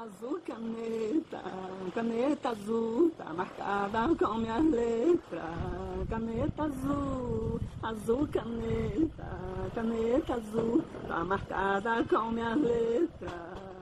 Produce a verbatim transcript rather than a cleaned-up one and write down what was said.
Azul caneta, caneta azul, tá marcada com minhas letras. Caneta azul, azul caneta, caneta azul, tá marcada com minhas letras.